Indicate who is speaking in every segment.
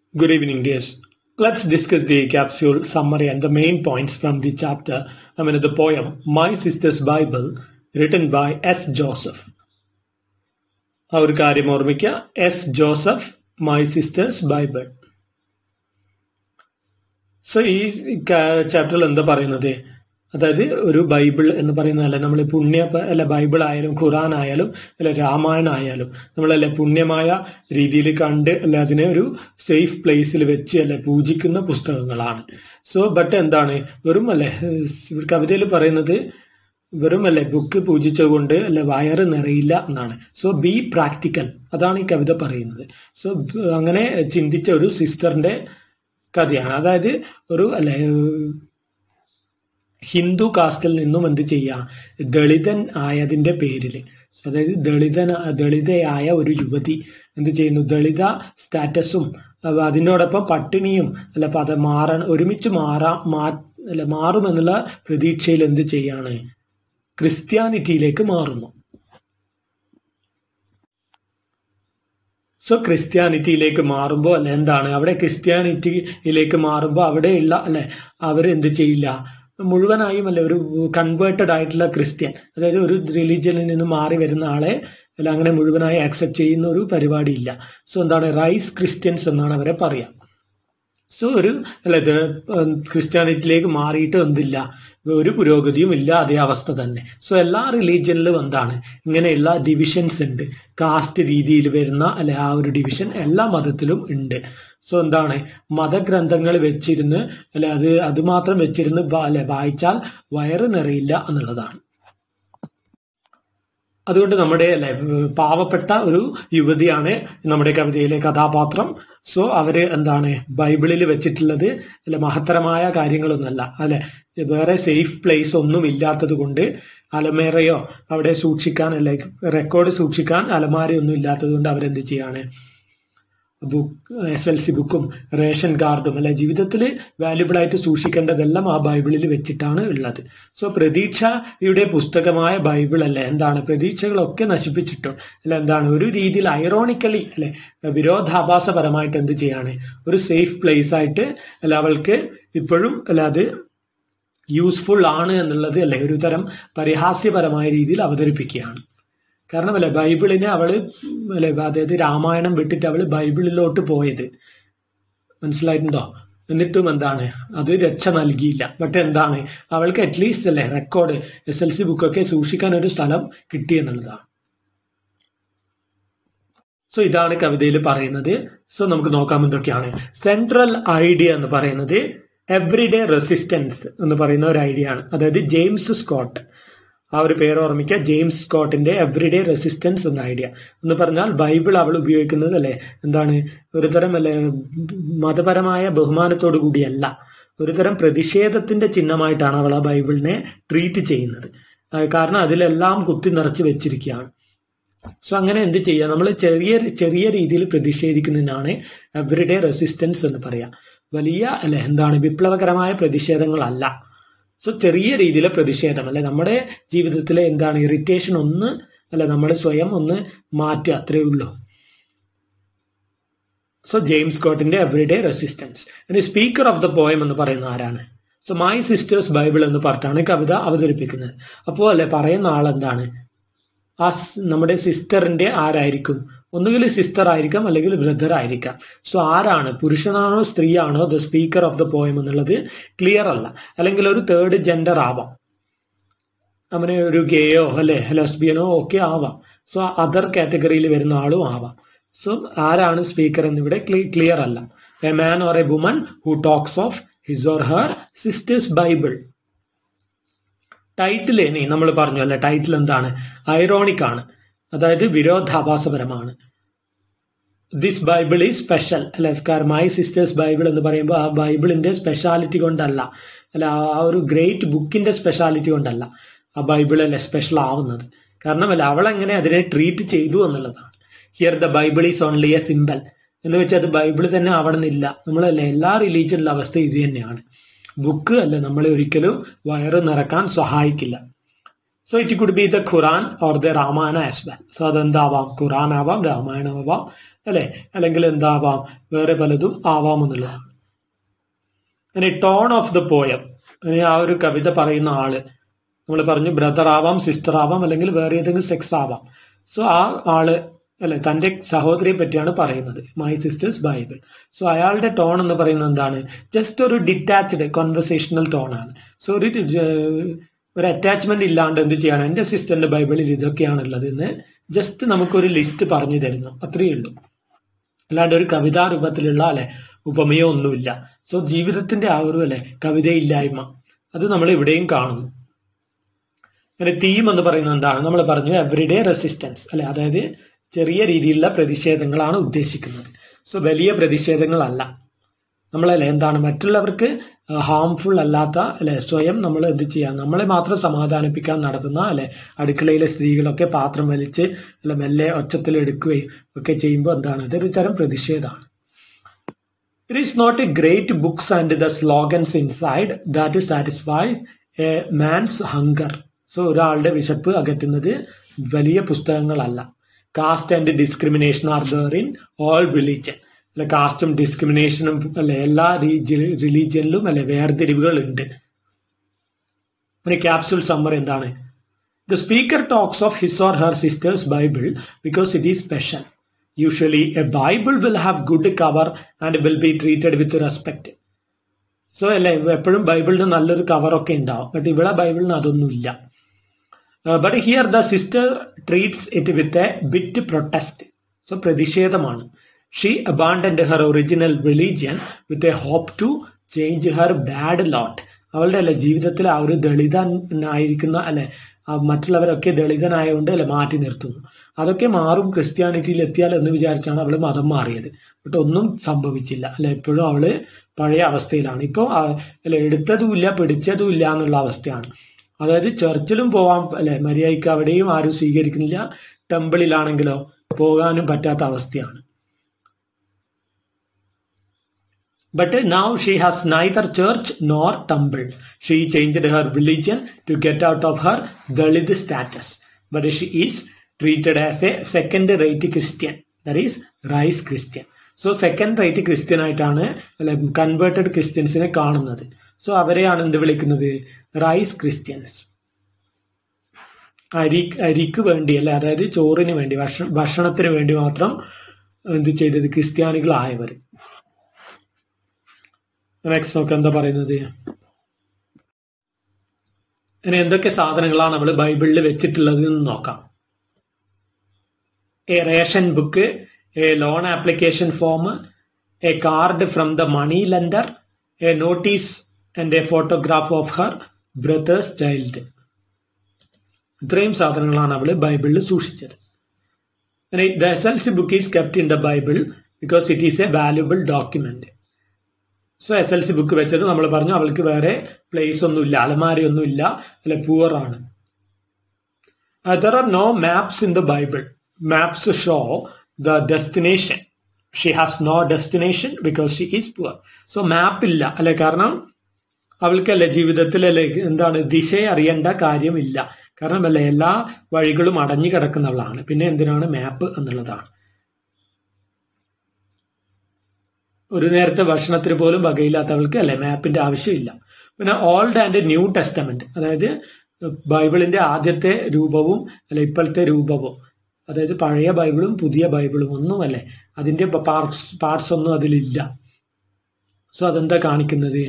Speaker 1: Good evening, dears. Let's discuss the capsule summary and the main points from the chapter, the poem My Sister's Bible, written by S. Joseph. ആ ഒരു കാര്യം ഓർമ്മിക്കുക, S Joseph, my sisters Bible. So ഈ ചാപ്റ്ററിൽ എന്താ പറയുന്നത്? അതായത് ഒരു ബൈബിൾ എന്ന് പറയുന്നതല്ല, നമ്മൾ ബൈബിൾ ആയാലും ഖുറാൻ ആയാലും അല്ല രാമായണം ആയാലും നമ്മളല്ലേ പുണ്യമായ രീതിയിൽ കണ്ട് അല്ലെ അതിനെ ഒരു സേഫ് പ്ലേസിൽ വെച്ച് അല്ലെ പൂജിക്കുന്ന പുസ്തകങ്ങളാണ്. സോ ബട്ട് എന്താണ്, വെറും അല്ലെ കവിതയിൽ പറയുന്നത് വെറും അല്ലെ ബുക്ക് പൂജിച്ചുകൊണ്ട് അല്ലെ വയറ് നിറയില്ല എന്നാണ്. സോ ബി പ്രാക്ടിക്കൽ, അതാണ് ഈ കവിത പറയുന്നത്. സോ അങ്ങനെ ചിന്തിച്ച ഒരു സിസ്റ്ററിന്റെ കഥയാണ്. അതായത് ഒരു അല്ലെ ഹിന്ദു കാസ്റ്റിൽ നിന്നും എന്ത് ചെയ്യാം, ദളിതൻ ആയതിന്റെ പേരിൽ, അതായത് ദളിതയായ ഒരു യുവതി എന്ത് ചെയ്യുന്നു, ദളിത സ്റ്റാറ്റസും അതിനോടൊപ്പം പട്ടിണിയും ഒരുമിച്ച് മാറുമെന്നുള്ള പ്രതീക്ഷയിൽ എന്ത് ചെയ്യാണ്, ക്രിസ്ത്യാനിറ്റിയിലേക്ക് മാറുന്നു. സോ ക്രിസ്ത്യാനിറ്റിയിലേക്ക് മാറുമ്പോൾ അല്ലെ എന്താണ്, അവിടെ ക്രിസ്ത്യാനിറ്റിയിലേക്ക് മാറുമ്പോൾ അവിടെയുള്ള അല്ലെ അവരെന്ത് ചെയ്യില്ല, മുഴുവനായും അല്ലെ ഒരു കൺവേർട്ടഡ് ആയിട്ടുള്ള ക്രിസ്ത്യൻ, അതായത് ഒരു റിലീജിയനിൽ നിന്ന് മാറി വരുന്ന ആളെ അല്ല അങ്ങനെ മുഴുവനായി ആക്സെപ്റ്റ് ചെയ്യുന്ന ഒരു പരിപാടി ഇല്ല. സോ എന്താണ്, റൈസ് ക്രിസ്ത്യൻസ് എന്നാണ് അവരെ പറയാം. സോ ഒരു ക്രിസ്ത്യാനിറ്റിയിലേക്ക് മാറിയിട്ട് എന്തില്ല, ഒരു പുരോഗതിയും ഇല്ല, അതേ അവസ്ഥ തന്നെ. സോ എല്ലാ റിലീജിയനിലും എന്താണ് ഇങ്ങനെയുള്ള ഡിവിഷൻസ് ഉണ്ട്. കാസ്റ്റ് രീതിയിൽ വരുന്ന അല്ലെ ആ ഒരു ഡിവിഷൻ എല്ലാ മതത്തിലും ഉണ്ട്. സോ എന്താണ്, മതഗ്രന്ഥങ്ങൾ വെച്ചിരുന്ന് അല്ലെ അത് മാത്രം വെച്ചിരുന്ന് അല്ലെ വായിച്ചാൽ വയറ് നിറയില്ല എന്നുള്ളതാണ്. അതുകൊണ്ട് നമ്മുടെ അല്ലെ പാവപ്പെട്ട ഒരു യുവതിയാണ് നമ്മുടെ കവിതയിലെ കഥാപാത്രം. സോ അവര് എന്താണ് ബൈബിളിൽ വെച്ചിട്ടുള്ളത് അല്ലെ മഹത്തരമായ കാര്യങ്ങളൊന്നല്ല അല്ലെ, വേറെ സേഫ് പ്ലേസ് ഒന്നും ഇല്ലാത്തത് കൊണ്ട് അലമേറയോ അവിടെ സൂക്ഷിക്കാൻ അല്ലെ റെക്കോർഡ് സൂക്ഷിക്കാൻ അലമാരയൊന്നും ഇല്ലാത്തത് കൊണ്ട് അവരെന്ത് ചെയ്യാണ്, SLC ബുക്കും റേഷൻ കാർഡും അല്ലെ ജീവിതത്തിൽ വാല്യുബിൾ ആയിട്ട് സൂക്ഷിക്കേണ്ടതെല്ലാം ആ ബൈബിളിൽ വെച്ചിട്ടാണ് ഉള്ളത്. സോ പ്രതീക്ഷയുടെ പുസ്തകമായ ബൈബിൾ അല്ലെ എന്താണ് പ്രതീക്ഷകളൊക്കെ നശിപ്പിച്ചിട്ടും അല്ലെ എന്താണ് ഒരു രീതിയിൽ ഐറോണിക്കലി അല്ലെ വിരോധാഭാസപരമായിട്ട് എന്ത് ചെയ്യാണ്, ഒരു സേഫ് പ്ലേസ് ആയിട്ട് അല്ല അവൾക്ക് ഇപ്പോഴും അല്ല അത് യൂസ്ഫുൾ ആണ് എന്നുള്ളത് അല്ലെ ഒരു തരം പരിഹാസ്യപരമായ രീതിയിൽ അവതരിപ്പിക്കുകയാണ്. കാരണം അല്ലെ ബൈബിളിനെ അവള് അല്ലെ അതായത് രാമായണം വിട്ടിട്ട് അവള് ബൈബിളിലോട്ട് പോയത്, മനസ്സിലായിട്ടുണ്ടോ? എന്നിട്ടും എന്താണ് അത് രക്ഷ നൽകിയില്ല. ബട്ട് എന്താണ് അവൾക്ക് അറ്റ്ലീസ്റ്റ് അല്ലെ റെക്കോർഡ് SLC ബുക്കൊക്കെ സൂക്ഷിക്കാൻ ഒരു സ്ഥലം കിട്ടിയെന്നുള്ളതാണ്. സോ ഇതാണ് കവിതയിൽ പറയുന്നത്. സോ നമുക്ക് നോക്കാം എന്തൊക്കെയാണ്. സെൻട്രൽ ഐഡിയ എന്ന് പറയുന്നത് എവറിഡേ റെസിസ്റ്റൻസ് എന്ന് പറയുന്ന ഒരു ഐഡിയ ആണ്. അതായത് ജെയിംസ് സ്കോട്ട്, ആ ഒരു പേര് ഓർമ്മിക്കുക, ജെയിംസ് സ്കോട്ടിന്റെ എവറിഡേ റെസിസ്റ്റൻസ് എന്ന ഐഡിയ എന്ന് പറഞ്ഞാൽ ബൈബിൾ അവൾ ഉപയോഗിക്കുന്നത് അല്ലെ എന്താണ് ഒരു തരം അല്ലെ മതപരമായ ബഹുമാനത്തോടു കൂടിയല്ല, ഒരു തരം പ്രതിഷേധത്തിന്റെ ചിഹ്നമായിട്ടാണ് അവൾ ആ ബൈബിളിനെ ട്രീറ്റ് ചെയ്യുന്നത്. കാരണം അതിലെല്ലാം കുത്തി നിറച്ച് വെച്ചിരിക്കുകയാണ്. സോ അങ്ങനെ എന്ത് ചെയ്യുക, നമ്മൾ ചെറിയ രീതിയിൽ പ്രതിഷേധിക്കുന്നതിനാണ് എവറിഡേ റെസിസ്റ്റൻസ് എന്ന് പറയാം. വലിയ അല്ലെ എന്താണ് വിപ്ലവകരമായ പ്രതിഷേധങ്ങളല്ല. സോ ചെറിയ രീതിയിലെ പ്രതിഷേധം അല്ലെ നമ്മുടെ ജീവിതത്തിലെ എന്താണ് ഇറിറ്റേഷൻ ഒന്ന് അല്ലെ നമ്മൾ സ്വയം ഒന്ന് മാറ്റുക, അത്രേ ഉള്ളൂ. സോ ജെയിംസ് സ്കോട്ടിന്റെ എവറിഡേ റെസിസ്റ്റൻസ്. ഇനി സ്പീക്കർ ഓഫ് ദ പോയം എന്ന് പറയുന്ന ആരാണ്? സോ മൈ സിസ്റ്റേഴ്സ് ബൈബിൾ എന്ന് പറഞ്ഞിട്ടാണ് കവിത അവതരിപ്പിക്കുന്നത്. അപ്പോൾ അല്ലെ പറയുന്ന ആളെന്താണ്, ആ നമ്മുടെ സിസ്റ്ററിന്റെ ആരായിരിക്കും, ഒന്നുകിൽ സിസ്റ്റർ ആയിരിക്കാം അല്ലെങ്കിൽ ബ്രദർ ആയിരിക്കാം. സോ ആരാണ്, പുരുഷനാണോ സ്ത്രീയാണോ the speaker of the poem എന്നുള്ളത് ക്ലിയർ അല്ല. അല്ലെങ്കിൽ ഒരു തേർഡ് ജെൻഡർ ആവാം, അങ്ങനെ ഒരു ഗേയോ അല്ലെ ലെസ്ബിയനോ ഒക്കെ ആവാം. സോ അതർ കാറ്റഗറിയിൽ വരുന്ന ആളും ആവാം. സോ ആരാണ് സ്പീക്കർ എന്നിവിടെ ക്ലിയർ അല്ല. A man or a woman who talks of his or her sisters Bible. Title ഇനി നമ്മൾ പറഞ്ഞു അല്ലെ, ടൈറ്റിൽ എന്താണ്, ഐറോണിക് ആണ്, അതായത് വിരോധാഭാസപരമാണ്. ദിസ് ബൈബിൾ ഈസ് സ്പെഷ്യൽ അല്ലെ, മൈ സിസ്റ്റേഴ്സ് ബൈബിൾ എന്ന് പറയുമ്പോൾ ആ ബൈബിളിന്റെ സ്പെഷ്യാലിറ്റി കൊണ്ടല്ല അല്ല, ആ ഒരു ഗ്രേറ്റ് ബുക്കിന്റെ സ്പെഷ്യാലിറ്റി കൊണ്ടല്ല ആ ബൈബിൾ അല്ലെ സ്പെഷ്യൽ ആവുന്നത്. കാരണം അല്ല അവളെങ്ങനെ അതിനെ ട്രീറ്റ് ചെയ്തു എന്നുള്ളതാണ്. Here the Bible is only a symbol എന്ന് വെച്ചാൽ അത് ബൈബിൾ തന്നെ ആവണമെന്നില്ല. നമ്മളല്ലേ എല്ലാ റിലീജിയനിലെ അവസ്ഥ ഇത് തന്നെയാണ്. ബുക്ക് അല്ല നമ്മളെ ഒരിക്കലും വയറ് നിറക്കാൻ സഹായിക്കില്ല. So it could be the Quran or the Ramayana as well. So അതെന്താവാം, ഖുറാൻ ആവാം, രാമായണം ആവാം, അല്ലെ, അല്ലെങ്കിൽ എന്താവാം, വേറെ പലതും ആവാം എന്നുള്ളതാണ്. അങ്ങനെ ടോൺ ഓഫ് ദ പോയം, ആ ഒരു കവിത പറയുന്ന ആള് നമ്മൾ പറഞ്ഞു ബ്രദർ ആവാം, സിസ്റ്റർ ആവാം, അല്ലെങ്കിൽ വേറെ ഏതെങ്കിലും സെക്സ് ആവാം. സോ ആ ആള് അല്ലെ തന്റെ സഹോദരിയെ പറ്റിയാണ് പറയുന്നത്, മൈ സിസ്റ്റേഴ്സ് ബൈബിൾ. സോ അയാളുടെ ടോൺ എന്ന് പറയുന്നത് എന്താണ്, ജസ്റ്റ് ഒരു ഡിറ്റാച്ച്ഡ് കോൺവെർസേഷണൽ ടോൺ ആണ്. സോ ഒരു അറ്റാച്ച്മെന്റ് ഇല്ലാണ്ട് എന്ത് ചെയ്യാണ്, എന്റെ സിസ്റ്ററിന്റെ ബൈബിളിൽ ഇതൊക്കെയാണുള്ളത് എന്ന് ജസ്റ്റ് നമുക്കൊരു ലിസ്റ്റ് പറഞ്ഞു തരുന്നു, അത്രയേ ഉള്ളൂ. അല്ലാണ്ട് ഒരു കവിതാ രൂപത്തിലുള്ള അല്ലെ ഉപമയോ ഒന്നുമില്ല. സോ ജീവിതത്തിന്റെ ആ ഒരു അല്ലെ കവിതയില്ലായ്മ അത് നമ്മൾ ഇവിടെയും കാണുന്നു. അങ്ങനെ തീം എന്ന് പറയുന്നത് എന്താണ്, നമ്മൾ പറഞ്ഞു എവറിഡേ റെസിസ്റ്റൻസ് അല്ലെ, അതായത് ചെറിയ രീതിയിലുള്ള പ്രതിഷേധങ്ങളാണ് ഉദ്ദേശിക്കുന്നത്. സോ വലിയ പ്രതിഷേധങ്ങളല്ല. നമ്മളല്ലേ എന്താണ് മറ്റുള്ളവർക്ക് ഹാംഫുൾ അല്ലാത്ത അല്ലെ, സ്വയം നമ്മൾ എന്ത് ചെയ്യാം, നമ്മളെ മാത്രം സമാധാനിപ്പിക്കാൻ നടത്തുന്ന അല്ലെ, അടുക്കളയിലെ സ്ത്രീകളൊക്കെ പാത്രം വലിച്ച് അല്ലെ മെല്ലെ ഒച്ചത്തിൽ എടുക്കുകയും ഒക്കെ ചെയ്യുമ്പോൾ എന്താണ്, ഇതൊരു തരം പ്രതിഷേധമാണ്. It is not a great books and the slogans inside that satisfies a man's hunger. So ഒരാളുടെ വിശപ്പ് അകറ്റുന്നത് വലിയ പുസ്തകങ്ങളല്ല. Caste and discrimination are there in all religion. അല്ലെ, കാസ്റ്റും ഡിസ്ക്രിമിനേഷനും അല്ലെ എല്ലാ റിലീജിയനിലും അല്ലെ വേർതിരിവുകൾ ഉണ്ട്. പിന്നെ ക്യാപ്സ്യൂൾ സമ്മറി എന്താണ്, the speaker talks of his or her sisters Bible because it is special. Usually a Bible will have good cover and will be treated with respect. So അല്ലെ എപ്പോഴും ബൈബിളിന് നല്ലൊരു കവറൊക്കെ ഉണ്ടാവും, ബട്ട് ഇവിടെ ബൈബിളിന് അതൊന്നുമില്ല. But here the sister treats it with a bit protest. So പ്രതിഷേധമാണ്. She abandoned her original religion with a hope to change her bad lot. അവളുടെ അല്ലെ ജീവിതത്തിൽ ആ ഒരു ദളിതനായിരിക്കുന്ന അല്ലെ മറ്റുള്ളവരൊക്കെ ദളിതനായതുകൊണ്ട് അല്ലെ മാറ്റി നിർത്തുന്നു. അതൊക്കെ മാറും ക്രിസ്ത്യാനിറ്റിയിൽ എത്തിയാൽ എന്ന് വിചാരിച്ചാണ് അവള് മതം മാറിയത്. ബട്ട് ഒന്നും സംഭവിച്ചില്ല അല്ലെ, എപ്പോഴും അവള് പഴയ അവസ്ഥയിലാണ്. ഇപ്പൊ അല്ലെ എടുത്തതുമില്ല പിടിച്ചതുമില്ല എന്നുള്ള അവസ്ഥയാണ്. അതായത് ചർച്ചിലും പോവാൻ അല്ലെ മര്യാദയ്ക്ക് അവിടെയും ആരും സ്വീകരിക്കുന്നില്ല, ടെമ്പിളിലാണെങ്കിലോ പോകാനും പറ്റാത്ത അവസ്ഥയാണ്. But now she has neither church nor temple. She changed her religion to get out of her Dalit status. But she is treated as a second-rate Christian. That is, rice Christian. So second-rate Christian ആയിട്ടാണ് converted ക്രിസ്ത്യൻസിനെ കാണുന്നത്. So അവരെയാണ് എന്ത് വിളിക്കുന്നത്, rice Christians. അരിക്ക് വേണ്ടി അല്ലെ, അതായത് ചോറിന് വേണ്ടി ഭക്ഷണത്തിന് വേണ്ടി മാത്രം എന്ത് ചെയ്തത് ക്രിസ്ത്യാനികളായവർ. നെക്സ്റ്റ് നോക്ക് എന്താ പറയുന്നത്. ഇനി എന്തൊക്കെ സാധനങ്ങളാണ് നമ്മൾ ബൈബിളിൽ വെച്ചിട്ടുള്ളത് എന്ന് നോക്കാം. A ration book, a loan application form, a card from the money lender, a notice and a photograph of her brothers child. ഇത്രയും സാധനങ്ങളാണ് അവള് ബൈബിളിൽ സൂക്ഷിച്ചത്. The SLC book is kept in the Bible because it is a valuable document. So SLC book വെച്ചത് നമ്മൾ പറഞ്ഞു അവൾക്ക് വേറെ പ്ലേസ് ഒന്നുമില്ല, അലമാരി ഒന്നുമില്ല, അല്ലെ പുവർ ആണ്. There are no maps in the Bible. Maps show the destination. She has no destination because she is poor. So മാപ്പ് ഇല്ല അല്ലെ, കാരണം അവൾക്കല്ലേ ജീവിതത്തിൽ അല്ലെ എന്താണ് ദിശയെ അറിയേണ്ട കാര്യമില്ല, കാരണം അല്ലെ എല്ലാ വഴികളും അടഞ്ഞു കിടക്കുന്നവളാണ്. പിന്നെ എന്തിനാണ് മാപ്പ് എന്നുള്ളതാണ്. ഒരു നേരത്തെ ഭക്ഷണത്തിന് പോലും വകയില്ലാത്തവൾക്ക് അല്ലെ മാപ്പിന്റെ ആവശ്യമില്ല. പിന്നെ ഓൾഡ് ആൻഡ് ന്യൂ ടെസ്റ്റമെന്റ്, അതായത് ബൈബിളിന്റെ ആദ്യത്തെ രൂപവും അല്ലെ ഇപ്പോഴത്തെ രൂപവും, അതായത് പഴയ ബൈബിളും പുതിയ ബൈബിളും ഒന്നും അല്ലെ അതിന്റെ പാർട്സ് ഒന്നും അതിലില്ല. സോ അതെന്താ കാണിക്കുന്നത്,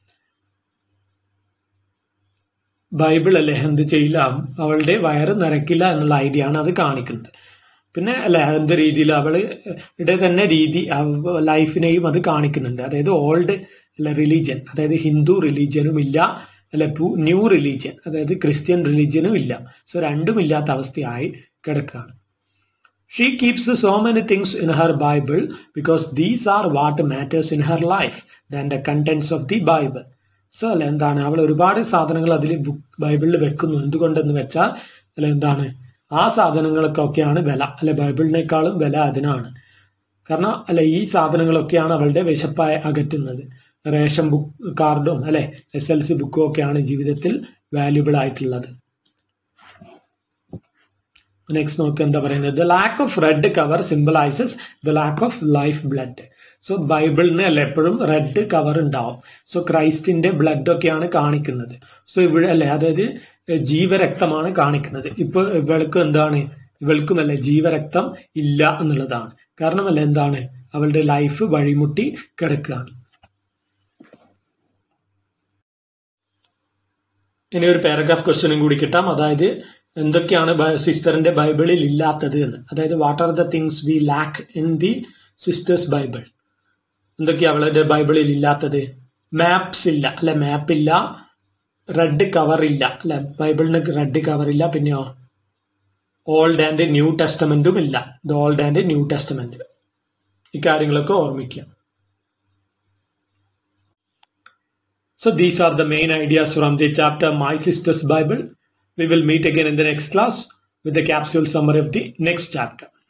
Speaker 1: ബൈബിൾ അല്ലെ എന്ത് ചെയ്യില്ല, അവളുടെ വയറ് നിറയ്ക്കില്ല എന്നുള്ള ഐഡിയ ആണ് അത് കാണിക്കുന്നത്. പിന്നെ അല്ലെ എന്ത് രീതിയിൽ അവളുടെ തന്നെ രീതി ലൈഫിനെയും അത് കാണിക്കുന്നുണ്ട്. അതായത് ഓൾഡ് അല്ലെ റിലീജിയൻ, അതായത് ഹിന്ദു റിലീജിയനും ഇല്ല, അല്ലെ ന്യൂ റിലീജിയൻ അതായത് ക്രിസ്ത്യൻ റിലീജിയനും ഇല്ല. സോ രണ്ടും ഇല്ലാത്ത അവസ്ഥയായി കിടക്കുകയാണ്. She keeps so many things in her Bible because these are what matters in her life than the contents of the Bible. So അല്ലെ എന്താണ് അവൾ ഒരുപാട് സാധനങ്ങൾ അതിൽ ബൈബിളിൽ വെക്കുന്നു. എന്തുകൊണ്ടെന്ന് വെച്ചാൽ അല്ലെ എന്താണ് ആ സാധനങ്ങൾക്കൊക്കെയാണ് വില, അല്ലെ ബൈബിളിനേക്കാളും വില അതിനാണ്. കാരണം അല്ലെ ഈ സാധനങ്ങളൊക്കെയാണ് അവളുടെ വിശപ്പായി അകറ്റുന്നത്. റേഷൻ ബുക്ക് കാർഡും അല്ലെ SLC ബുക്കും ഒക്കെയാണ് ജീവിതത്തിൽ വാല്യുബിൾ ആയിട്ടുള്ളത്. നെക്സ്റ്റ് നോക്കുക എന്താ പറയുന്നത്, the lack of red cover symbolises the lack of life blood. So ബൈബിളിന് അല്ല എപ്പോഴും റെഡ് കവർ ഉണ്ടാവും. സോ ക്രൈസ്റ്റിന്റെ ബ്ലഡ് ഒക്കെയാണ് കാണിക്കുന്നത്. സോ ഇവിടെ അല്ലെ, അതായത് ജീവരക്തമാണ് കാണിക്കുന്നത്. ഇപ്പൊ ഇവൾക്ക് എന്താണ്, ഇവൾക്കും അല്ലെ ജീവരക്തം ഇല്ല എന്നുള്ളതാണ്. കാരണം അല്ല എന്താണ്, അവളുടെ ലൈഫ് വഴിമുട്ടി കിടക്കുകയാണ്. ഇനി ഒരു പാരഗ്രാഫ് ക്വസ്റ്റ്യനും കൂടി കിട്ടാം. അതായത് എന്തൊക്കെയാണ് സിസ്റ്ററിന്റെ ബൈബിളിൽ ഇല്ലാത്തത് എന്ന്. അതായത് what are the things we lack in the sisters Bible. എന്തൊക്കെയാ അവളുടെ ബൈബിളിൽ ഇല്ലാത്തത്? മാപ്സ് ഇല്ല അല്ലെ, മാപ്പ് ഇല്ല. റെഡ് കവർ ഇല്ല അല്ലെ, ബൈബിളിന് റെഡ് കവർ ഇല്ല. പിന്നെയോ ഓൾഡ് ആൻഡ് ന്യൂ ടെസ്റ്റമെന്റും ഇല്ല. The old and new testament. ഇക്കാര്യങ്ങളൊക്കെ ഓർമ്മിക്കുക. So these are the main ideas from the chapter My Sister's Bible. We will meet again in the next class with the capsule summary of the next chapter.